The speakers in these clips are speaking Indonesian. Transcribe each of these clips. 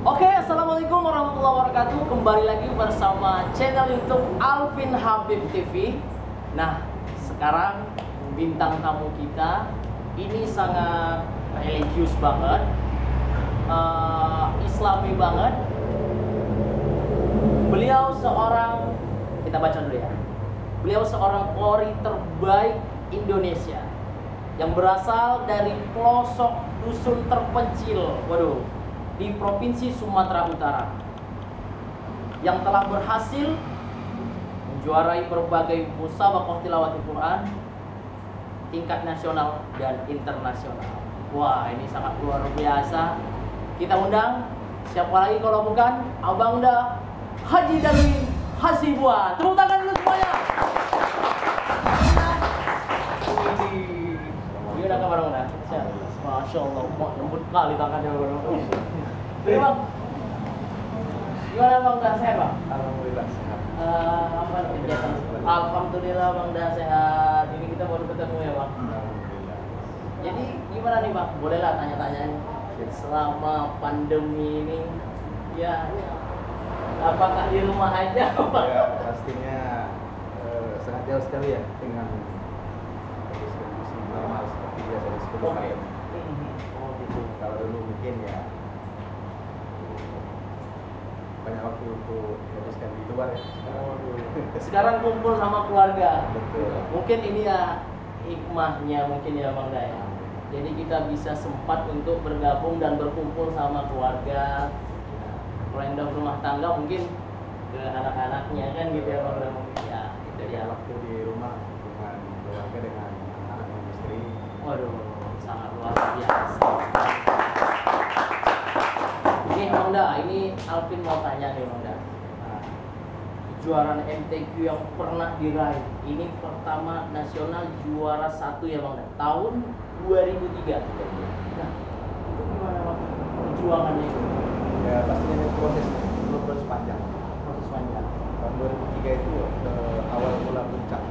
Oke, assalamualaikum warahmatullahi wabarakatuh. Kembali lagi bersama channel YouTube Alvin Habib TV. Nah, sekarang bintang tamu kita ini sangat religius banget, Islami banget. Beliau seorang, kita baca dulu ya. Beliau seorang qori terbaik Indonesia yang berasal dari pelosok dusun terpencil, di Provinsi Sumatera Utara, yang telah berhasil menjuarai berbagai musabaqah tilawatil Quran tingkat nasional dan internasional. Wah, ini sangat luar biasa. Kita undang siapa lagi kalau bukan Abang Da Haji Darwin Hasibuan. Tepuk tangan dulu semuanya. Gimana kabar Bang Da? Masya Allah, lembut kali tangannya Bang. Bang, gimana Bang Da, sehat Bang? Alhamdulillah sehat. Alhamdulillah Bang Da sehat. Ini kita baru ketemu ya Bang. Alhamdulillah. Jadi gimana nih Bang? Bolehlah tanya-tanya selama pandemi ini, ya apakah di rumah aja Bang? Ya, pastinya sangat jauh sekali ya dengan kondisi normal seperti biasa sebelum pandemi. Oh gitu. Kalau dulu mungkin ya banyak waktu untuk dihabiskan di luar ya. Sekarang kumpul sama keluarga. Betul. Mungkin ini ya hikmahnya mungkin ya Bang Da ya. Jadi kita bisa sempat untuk bergabung dan berkumpul sama keluarga. Random rumah tangga mungkin ke anak-anaknya kan gitu ya Bang Da. Ya, itu Jadi dia. waktu di rumah dengan keluarga dengan anak dan istri. Waduh, sangat luar biasa. Nih Bang Da, ini Alvin mau tanya nih Bang Da. Nah, kejuaraan MTQ yang pernah diraih, ini pertama nasional juara 1 ya Bang Da, tahun 2003. Nah, itu gimana Bang perjuangannya itu? Ya pastinya ini proses panjang. Proses panjang. Tahun 2003 itu awal mula puncak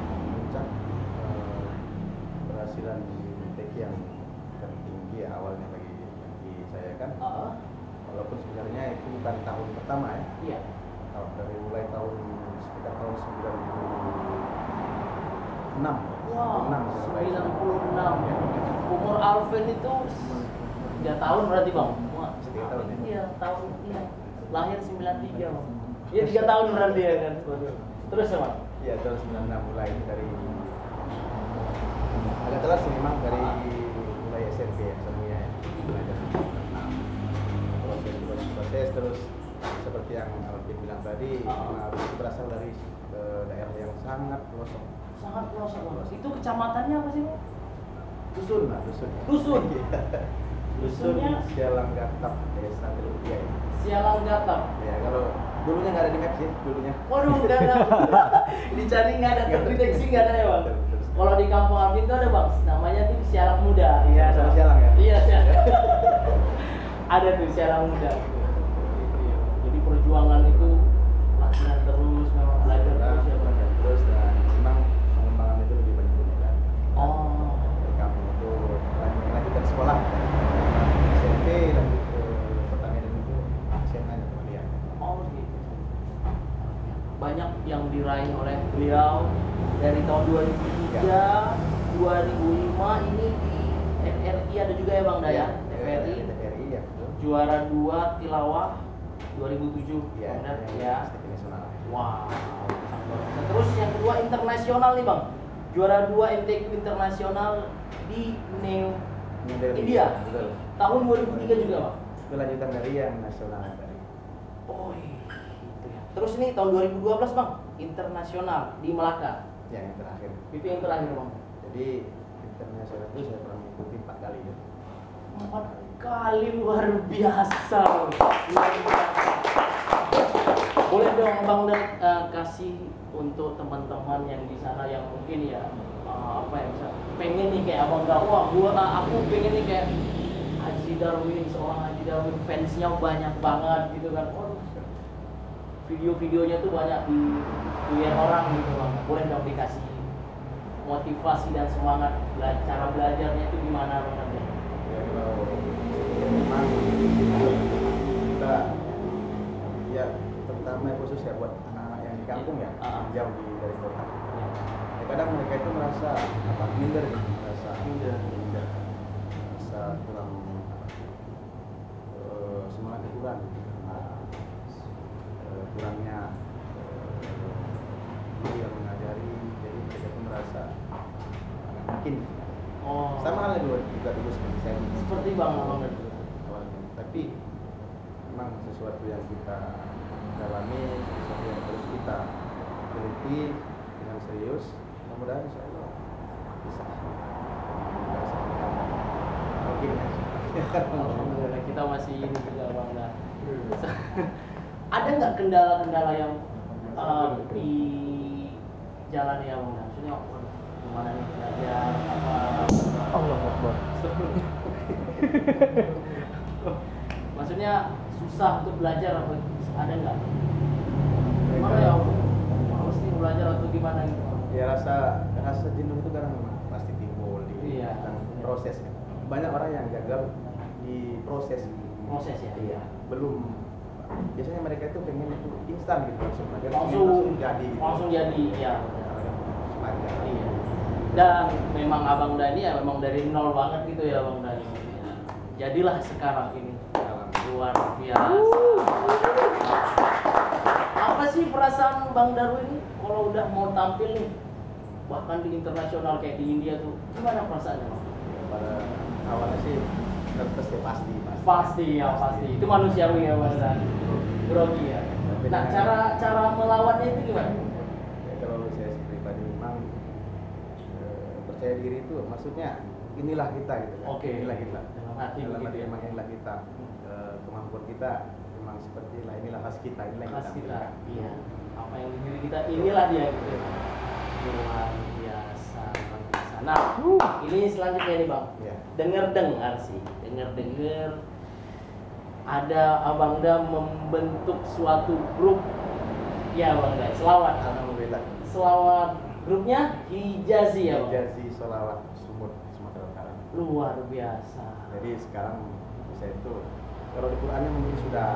berhasilan di MTQ yang tertinggi ya, awalnya bagi saya kan. Walaupun sebenarnya itu bukan tahun pertama ya. Iya. Dari mulai sekitar tahun 96. Wow, 96. 96. Umur Alvin itu 3 tahun berarti Bang? Wah, 3 tahun ya? Iya, tahun iya. Lahir 93 Bang. Iya 3 tahun berarti ya kan. Terus ya Bang? Iya, tahun 96 mulai dari agak telat sih memang dari mulai SMP ya semuanya ya. Belajar proses terus seperti yang Alvin bilang tadi, Alvin berasal dari daerah yang sangat pelosok. Sangat pelosok Bang. Itu kecamatannya apa sih Bang? Dusun lah, dusun. Dusun. Dusunnya Sialanggatap, Desa Teluk Biaya. Sialanggatap. Ya, kalau dulunya nggak ada di map sih, dulunya. Waduh, nggak ada. Dicari nggak ada, terdeteksi nggak ada ya Bang. Kalau di kampung Alvin itu ada Bang, namanya tuh Sialang Muda. Iya, sama Sialang ya? Iya, Sialang. Ada tuh Sialang Muda. Jadi perjuangan itu latihan terus, memang belajar terus ya Bang. Terus dan memang pengembangan itu lebih banyak kan. Oh. Di kampung itu lanjutkan sekolah SMP lanjut ke pertanian itu SMA nya kemudian. Oh gitu. Banyak yang diraih oleh beliau dari tahun 2003, 2005 ini di FRI ada juga ya Bang Da ya? FRI. TVRI ya betul. Juara 2 tilawah 2007 Iya, Bang Da yang ya. nasional. Wow. Terus yang kedua internasional nih Bang. Juara 2 MTQ internasional di New India. Betul. Tahun 2003 juga Bang. Itu lanjutan dari yang nasional tadi. Oh gitu ya. Terus ini tahun 2012 Bang, internasional di Melaka. Yang terakhir. Itu yang terakhir Bang. Jadi internasional itu saya pernah mengikuti 4 kali ya. 4 kali, luar biasa. Luar biasa. Boleh dong Bang Dan kasih untuk teman-teman yang di sana yang mungkin ya apa ya, bisa pengen nih kayak Abang Da, wah aku pengen nih kayak Haji Darwin, seorang Haji Darwin, fansnya banyak banget gitu kan. Oh, video-videonya tuh banyak dilihat orang gitu Bang. Boleh dong dikasih motivasi dan semangat cara belajarnya itu gimana Bang? Ya kalau memang kita terutama khusus ya buat anak-anak yang di kampung ya, jauh dari kota. Ya, kadang mereka itu merasa minder gitu, merasa kurang semangat kurang, kurangnya guru yang mengajari, jadi mereka itu merasa nggak mungkin. Sama halnya juga dulu seperti saya. Seperti Bang awalnya, tapi memang sesuatu yang kita dalami, sesuatu yang terus kita teliti dengan serius, mudah-mudahan insya Allah bisa. Mungkin ya. Alhamdulillah kita masih ini juga Bang. Ada nggak kendala-kendala yang di jalan ya Bang? Maksudnya gimana nih belajar apa? Allah Akbar. Maksudnya susah untuk belajar apa? Ada nggak? Gimana ya? Males nih belajar atau gimana gitu? Ya rasa jenuh itu kadang pasti timbul di proses. Banyak orang yang gagal di proses ya. Iya. Belum. Biasanya mereka itu pengen itu instan gitu langsung jadi ya. Iya. Dan memang Abang Dhani ya memang dari nol banget gitu ya Bang Dhani. Jadilah sekarang ini luar biasa. Apa sih perasaan Bang Darwin ini kalau udah mau tampil nih, bahkan di internasional kayak di India tuh, gimana perasaannya Bang? Pada awalnya sih nervous ya pasti. Itu manusiawi ya Bang Dhani. Grogi ya. Nah cara melawannya itu gimana? Ya, kalau saya pribadi memang percaya diri itu maksudnya inilah kita gitu kan. Oke. Inilah kita. Dalam hati gitu ya. Memang inilah kita. Kemampuan kita memang seperti inilah khas kita, inilah khas kita. Berikan. Iya. Apa yang di diri kita inilah dia gitu. Luar biasa. Nah, ini selanjutnya nih Bang. Ya. Dengar ada Abang Da membentuk suatu grup. Ya Bang Da, selawat. Alhamdulillah. Selawat grupnya Hijazi ya Bang. Hijazi Sholawat Sumut Sumatera Utara. Luar biasa. Jadi sekarang saya itu kalau di Qurannya mungkin sudah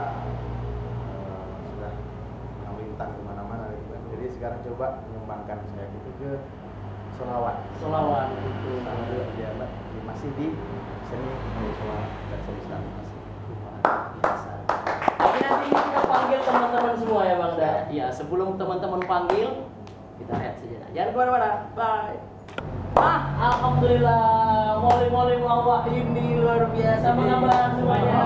melintang kemana-mana gitu kan. Jadi sekarang coba mengembangkan saya itu ke sholawat itu dia masih di seni sholawat dan seni Islam masih. Biasa. Tapi nanti kita panggil teman-teman semua ya Bang Da. Ya sebelum teman-teman panggil kita lihat saja. Jangan kemana-mana. Bye. Alhamdulillah, moli mawak ini luar biasa. Mengabar semuanya.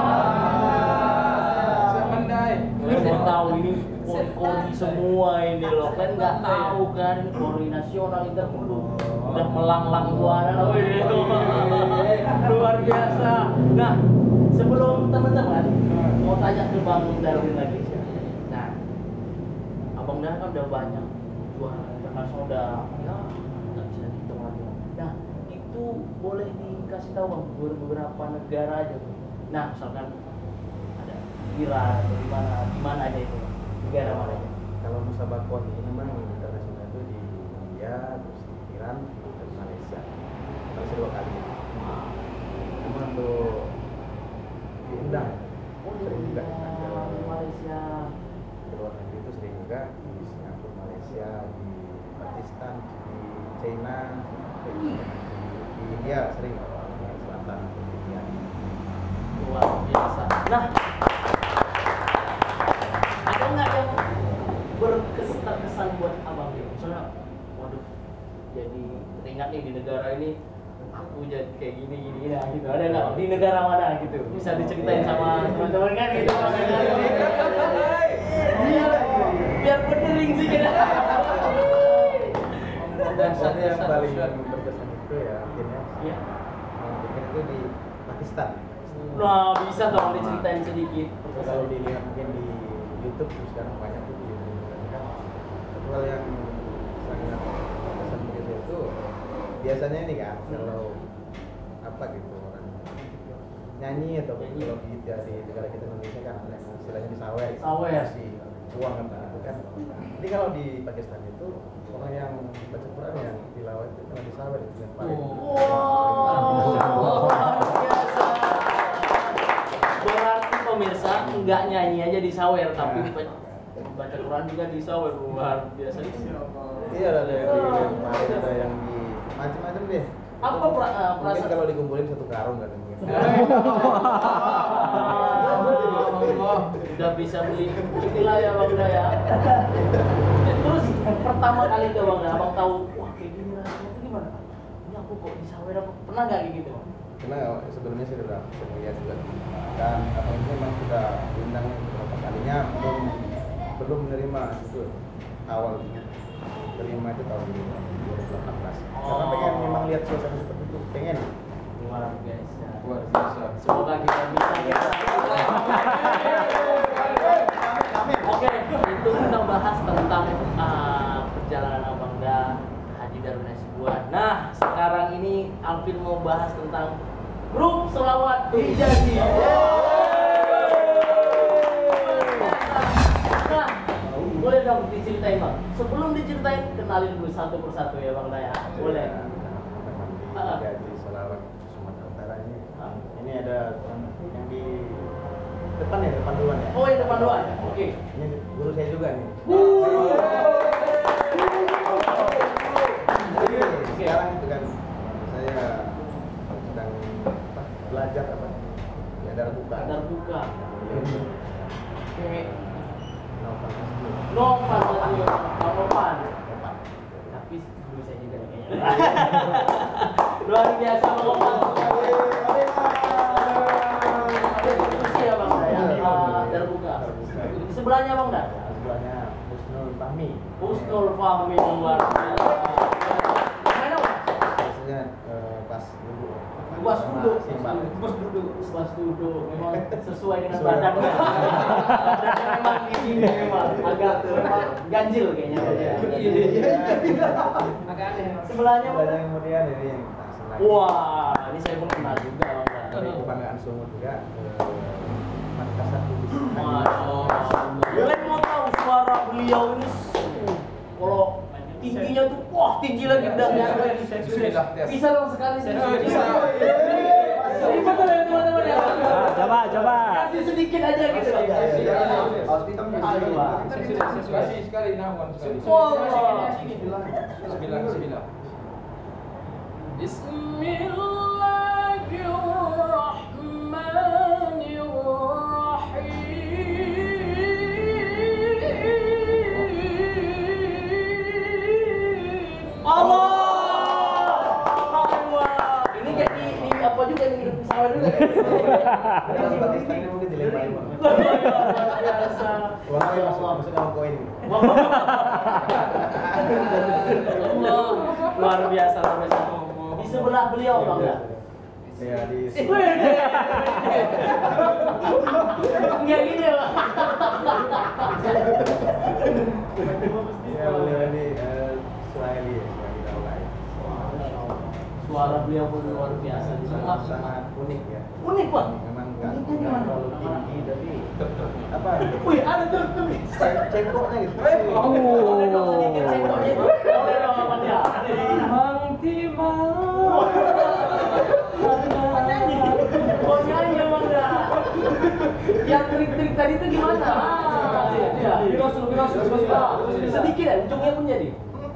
Saya tahu ini kori semua ini loh, kan nggak tahu kan ini kori nasional udah melanglang buana luar biasa. Nah sebelum teman-teman mau tanya ke Bang Darwin lagi. Nah Abang Darwin kan udah banyak juara internasional, udah ya nggak bisa dihitung lagi. Nah itu boleh dikasih tahu Bang beberapa negara aja. Nah misalkan ada Iran atau di mana aja itu negara mana aja? Kalau musabakoh itu memang internasional itu di India, terus di Iran, dan Malaysia. Malaysia 2 kali. Cuma untuk diundang, sering juga di Malaysia. Di luar negeri itu sering juga di Singapura, Malaysia, di Pakistan, di China, di India sering, di Selatan, di India. Luar biasa. Nah, ada nggak yang berkesan buat Abang gitu? Misalnya, waduh, jadi teringat nih di negara ini aku jadi kayak gini ya gitu. Ada nggak di negara mana gitu? Bisa diceritain sama teman-teman kan gitu. Biar berdering sih kita. Dan satu yang paling berkesan itu ya akhirnya bikin itu di Pakistan. Nah, bisa dong diceritain sedikit. Kalau dilihat mungkin di YouTube sekarang banyak tuh di YouTube kan. Satu hal yang sangat berkesan begitu itu biasanya ini kan kalau apa gitu orang nyanyi atau kalau di negara kita Indonesia kan ada istilahnya disawer si uang gitu kan. Jadi kalau di Pakistan itu orang yang baca Quran yang tilawat itu kalau disawer itu yang paling berarti pemirsa nggak nyanyi aja disawer tapi Baca Quran juga bisa, luar biasa. Iya, ada yang di kemarin, ada yang di macam-macam deh. Apa Mungkin perasaan? kalau dikumpulin satu karung kan mungkin. Udah bisa beli inilah ya Bang Da ya. Terus pertama kali tuh Bang Da, Abang tahu, wah kayak gini rasanya itu gimana? Ini aku kok bisa apa? Pernah nggak kayak gitu? Karena sebelumnya saya sudah lihat juga, dan apa ini memang sudah diundang beberapa kalinya, belum menerima itu awal terima itu tahun 2018. Karena pengen memang lihat suasana seperti itu, pengen. Luar biasa. Luar biasa. Semoga kita bisa ya. Oke, itu kita bahas tentang perjalanan Abang Da Haji Darul Nasibuan. Nah, sekarang ini Alvin mau bahas tentang grup Selawat Hijazi. Nah, boleh dong diceritain Bang. Sebelum diceritain, kenalin dulu satu persatu ya Bang Da ya. Boleh. Gaji Selawat Sumatera Utara ini ada yang di depan ya, depan duluan ya. Oh, yang depan doang. Oke. Ini guru saya juga nih. Jadi sekarang itu kan saya sedang belajar apa? Ya darah buka. Sadar buka. Oke. Novel Nasrul. Novan tadi, Novan. Tapi dulu saya juga nih kayaknya. Luar biasa Bang Novan. Ada diskusi ya Bang Da ya. Sadar buka. Di sebelahnya Bang Da. Sebelahnya Husnul Fahmi. Husnul Fahmi luar biasa. Mana Bang? Biasanya pas duduk. Pas duduk. Simbang. Pas duduk. Memang sesuai dengan Sesuai. badannya. Badannya memang ini memang agak ganjil kayaknya. Agak aneh. Sebelahnya Bang Da. Sebelahnya kemudian ini yang tak senang. Wah, ini saya pun kenal juga Bang Da. Dari kebanggaan Sumut juga Makassar Bugis. Kalian mau tahu suara beliau ini kalau tingginya tuh wah tinggi lagi udah bisa dong sekali bisa. Ini betul ya teman-teman ya. Coba. Kasih sedikit aja gitu. Kasih sekali nawan sekali. Wah. Bismillah. Allah. Ini kayak di apa juga yang hidup pesawat juga. Kalau tempat istana mungkin dilemparin. Biasa. Uangnya masuk dalam koin. Allah. Luar biasa. Di sebelah beliau Bang Da. Ya di Enggak gini Bang. ya beliau ini Swahili Daulay. Suara beliau pun luar biasa di sana. Sangat unik ya. Unik Bang. Memang Uniknya nggak gimana? terlalu tinggi tapi apa? Wih, ada tuh. Cengkoknya gitu. Boleh dong sedikit cengkoknya itu. Boleh dong apa dia? Oh nyanyi Bang Da. Yang trik-trik tadi itu gimana? Iya, sedikit ya, ujungnya pun jadi.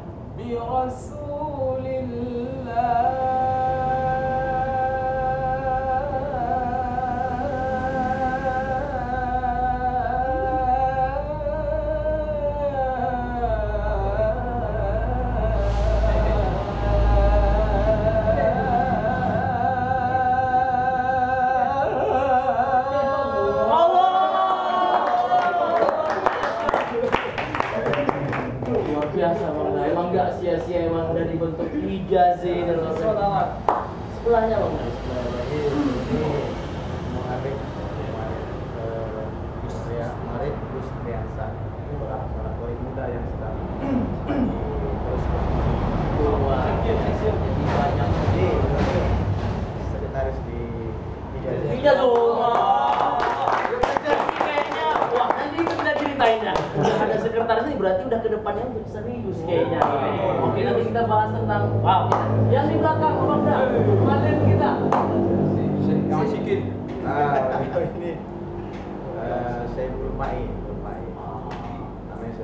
Luar biasa Bang Da. Emang nggak sia-sia emang udah dibentuk Hijazi dan sebelahnya Bang Da. Jadi ini Muhammad Marik Gustiansa, seorang murid muda yang sedang terus Wah, jadi banyak. ini sekretaris di Hijazi. Hijazi. Kayaknya, wah nanti itu kita ceritainnya. Udah ada sekretaris ini berarti udah kedepannya udah serius kayaknya. Oke nanti kita bahas tentang wow. Yang di belakang Bang Da, kalian kita. Kamu sikit. Nah, ini saya Bulmai.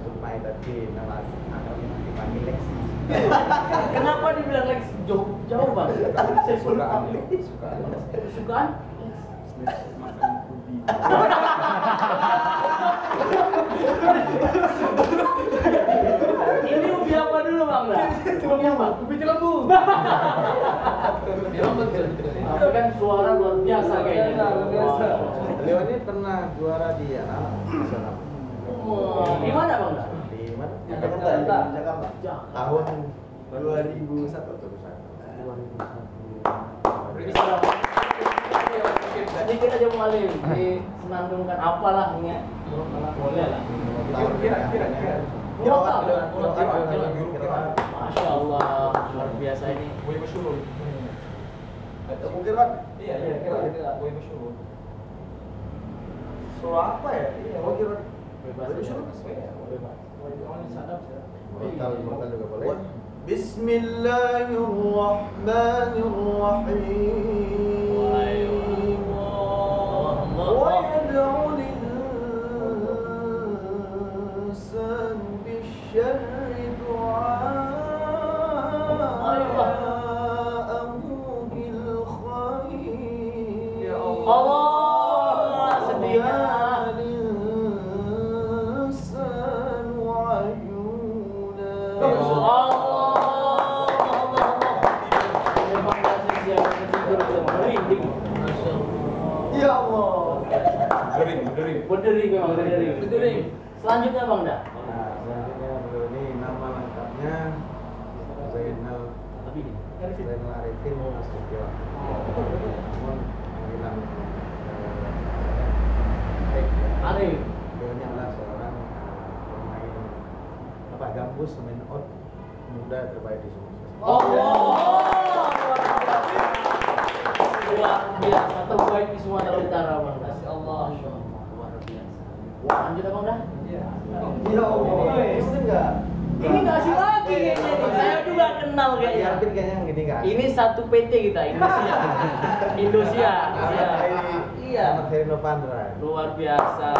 Sumai tapi nama akrabnya dipanggil Lexi. Kenapa dibilang Lex jauh bang? Saya Sukaan suka. ya, sukaan. Sukaan? Makan ubi. Ini ubi apa dulu bang? Ubi apa? Ubi Cilembu. Memang betul. Tapi kan suara luar biasa kayaknya. Luar biasa. Beliau ini pernah juara di nasional. Di mana bang? Di mana? Jakarta. Jakarta. Tahun 2001 atau 2001. Sedikit aja mualim, disenandungkan apalah ini. Boleh lah. Kira-kira. Masya Allah, luar biasa ini. Kue masyhur. Mungkin kan? Iya, kira-kira kue masyhur. Surah apa ya? Oh kira. Bebas aja. Bebas. Mortal juga boleh. Bismillahirrahmanirrahim. ويدعو الإنسان بالشر دعاءه بالخير Allah, sedihnya. الإنسان عجولا Ya Allah. Berdering. Berdering. Selanjutnya bang dah. Nah, selanjutnya beliau ini nama lengkapnya Zainal Arifin Nasution. Namun panggilan Arif. beliau ini adalah seorang pemain gambus main out muda terbaik di Sumatera. Luar biasa terbaik di Sumatera Utara bang. Masya Allah. Luar biasa. Lanjut ya bang dah. Ya Allah, itu enggak. Ini nggak asing lagi kayaknya nih. Saya juga kenal Ya, kayaknya. tapi kayaknya yang gini enggak. Ini satu PT kita, Indonesia. Iya. Ahmad Heri Novandra. Luar biasa.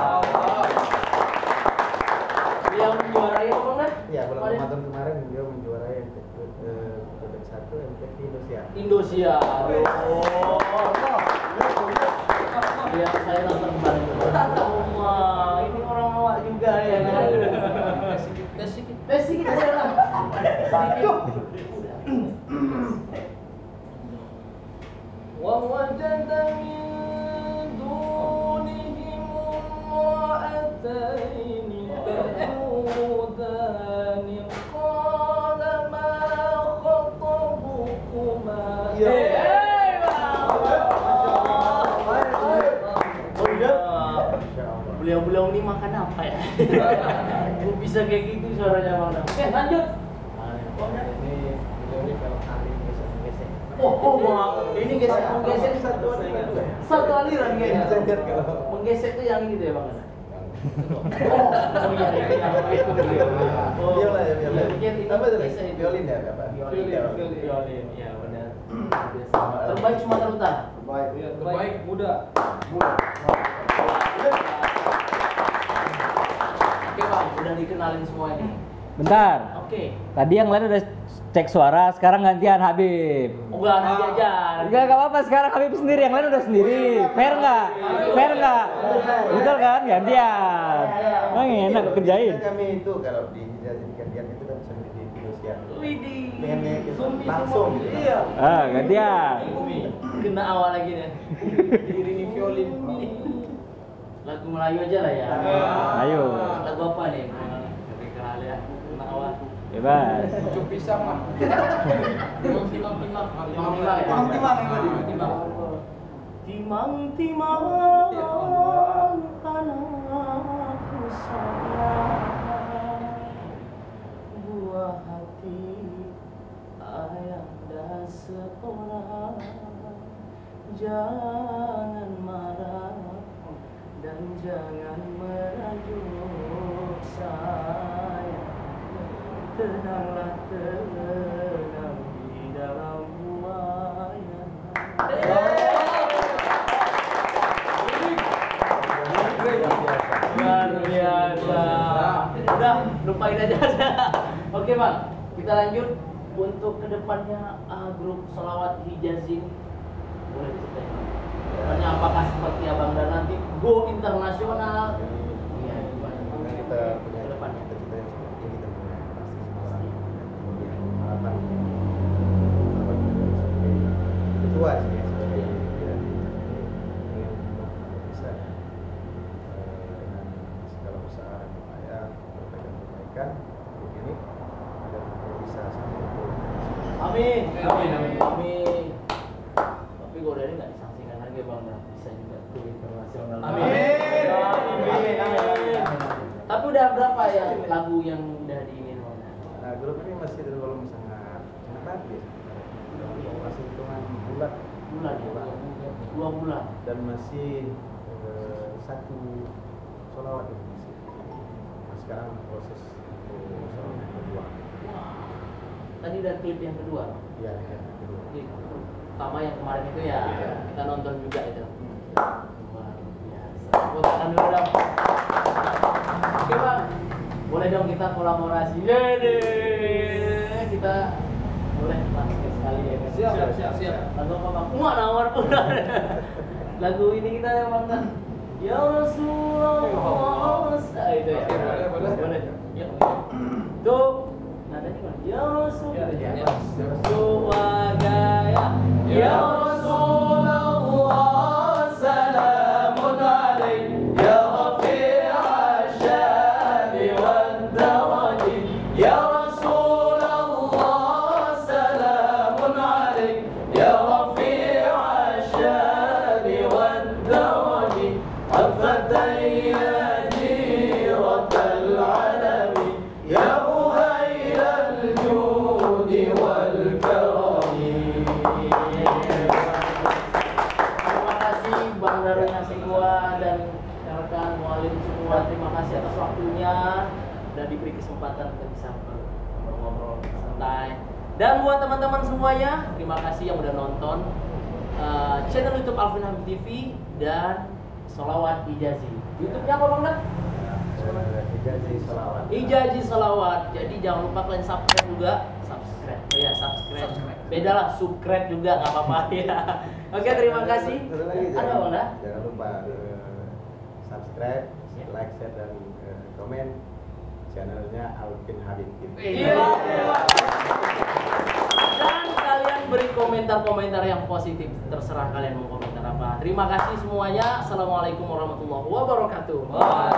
Yang menjuarai apa bang dah? Ya, bulan Kemarin? Ramadan kemarin beliau menjuarai peringkat 1 MTQ Indonesia. Indonesia. Yang saya nonton kemarin. Wah, ini orang awak juga ya. Basic aja lah. ووجد من دونهم امرأتين تذودان قال ما خطبكما Beliau-beliau ini makan apa ya? Kok bisa kayak gitu suaranya bang? Oke lanjut. Ini beliau ini kalau ahli gesek-gesek. Ini gesek satu aliran juga ya. satu aliran kayaknya. Kalau Menggesek tuh yang gitu ya bang? Biola ya, biola. Apa tadi? Gesek itu. Violin ya, apa? Violin, ya benar. Terbaik Sumatera Utara. Terbaik muda. Oke bang, udah dikenalin semua ini. Bentar. Oke. Tadi yang lain udah cek suara, sekarang gantian Habib. Udah nanti aja. Enggak apa-apa, sekarang Habib sendiri, yang lain udah sendiri. Fair nggak? Fair nggak? Betul kan? Gantian. Emang enak kerjain. Kami itu kalau di gantian itu kan sering di Indonesia. Widih. Pengennya gitu, Sumbi langsung. semua. Iya. Ah, gantian. Umi, kena awal lagi deh. Diiringi violin. Lagu Melayu aja lah ya. Ayo. Lagu apa nih? Dari Kerala ya. Kena awal. Bebas. Pucuk pisang mah. Timang. Timang anakku sayang, buah hati ayah seorang. Jangan marah dan jangan merajuk saya. Tenanglah tenang di dalam buaya. Luar biasa. Udah lupain aja. Oke bang, kita lanjut untuk kedepannya grup Sholawat Hijazi boleh diceritain Bang? Kedepannya apakah seperti abang dan nanti go internasional? Iya, gimana? Maka kita punya Kedepannya. cita-cita yang seperti ini tentunya pasti semua orang punya harapan sebagai ketua sih ya, sebagai pimpinan ingin bisa dengan segala usaha dan upaya perbaikan ini agar kita bisa sampai ke Amin. Amin, amin. Amin. Tapi gue dari nggak disangsikan lagi bang, nah, bisa juga go internasional. Amin. Amin. Tapi udah berapa ya lagu yang udah diinin bang? Nah, grup ini masih tergolong sangat bagus. Masih hitungan bulan Bulan ya? 2 bulan. dan masih satu sholawat itu masih. Nah, sekarang proses untuk sholawat yang kedua. Wah. Tadi udah klip yang kedua. Iya, yang kedua. Jadi pertama yang kemarin itu ya Iya. kita nonton juga itu. Luar biasa. Tepuk tangan dulu dong. Oke bang, boleh dong kita kolaborasi. Yede. Kita boleh masuk sekali ya kan? Siap. Lagu apa bang? Wah nawar pun. Lagu ini kita ya bang kan? Ya Rasulullah. Ah, itu ya. Oke, boleh. Boleh. Ya. Tuh. Nadanya gimana? Ya Rasulullah. Ya. Suwagaya. Ya Rasulullah. Salamun alaik. Ya Rafi'a syami wal daraji. Ya Rasulullah. Salamun alaik. Ya Rafi'a syami wal daraji. عفتي يا جيرة العلم يا أهيل الجود والكرم. Terima kasih Bang Darwin Nasiwa dan rekan Mualim semua. Terima kasih atas waktunya dan diberi kesempatan kita bisa ngobrol-ngobrol santai. Dan buat teman-teman semuanya, terima kasih yang udah nonton channel YouTube Alvin Hamid TV dan Sholawat Hijazi. YouTube-nya apa Bang Dan? Hijazi sholawat. Hijazi Sholawat. Jadi jangan lupa kalian subscribe juga. Subscribe. Oh ya, subscribe. Beda lah, subscribe juga nggak apa-apa ya. Oke, terima kasih. Satu lagi, Ada Bang Dan? jangan lupa subscribe, Siap. like, share dan komen channelnya Alvin Habib TV. Iya. Dan kalian beri komentar-komentar yang positif. Terserah kalian mau komentar apa. Terima kasih semuanya. Assalamualaikum warahmatullahi wabarakatuh.